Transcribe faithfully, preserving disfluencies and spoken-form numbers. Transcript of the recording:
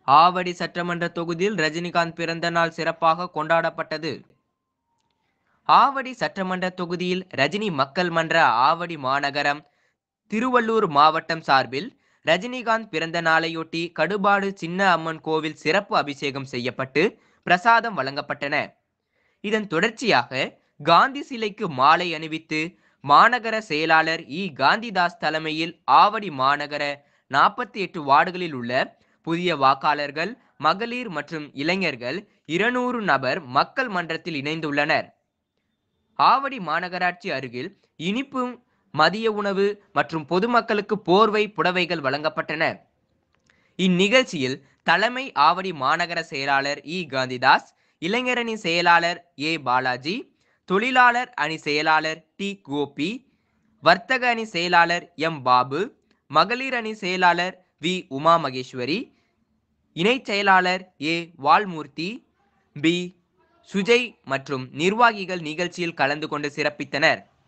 ஆவடி சட்டமன்ற தொகுதியில் ரஜினிகாந்த் பிறந்த நாள் சிறப்பாக கொண்டாடப்பட்டது. ஆவடி சட்டமன்ற தொகுதியில் ரஜினி மக்கள் மன்ற ஆவடி மாநகரம் திருவள்ளூர் மாவட்டம் சார்பில் ரஜினிகாந்த் பிறந்த நாளையொட்டி கடுபாடு சின்ன அம்மன் கோவில் சிறப்பு அபிஷேகம் செய்யப்பட்டு பிரசாதம் வழங்கப்பட்டன. இதன் தொடர்ச்சியாக காந்தி சிலைக்கு மாலை அணிவித்து மாநகர செயலாளர் இ காந்திதாஸ் தலைமையில் ஆவடி மாநகர நாற்பத்தி எட்டு வார்டுகளில் உள்ள புதிய வாக்காளர்கள், மகளிர் மற்றும் இளைஞர்கள் இருநூறு நபர் மக்கள் மன்றத்தில் இணைந்துள்ளனர். ஆவடி மாநகராட்சி அருகில் இனிப்பு, மதிய உணவு மற்றும் பொதுமக்களுக்கு போர்வை, புடவைகள் வழங்கப்பட்டன. இந்நிகழ்ச்சியில் தலைமை ஆவடி மாநகர செயலாளர் இ காந்திதாஸ், இளைஞரணி செயலாளர் ஏ பாலாஜி, தொழிலாளர் அணி செயலாளர் டி கோபி, வர்த்தக அணி செயலாளர் எம் பாபு, மகளிர் அணி செயலாளர் வி உமா மகேஸ்வரி, இணை செயலாளர் ஏ வால்மூர்த்தி, பி சுஜய் மற்றும் நிர்வாகிகள் நிகழ்ச்சியில் கலந்து கொண்டு சிறப்பித்தனர்.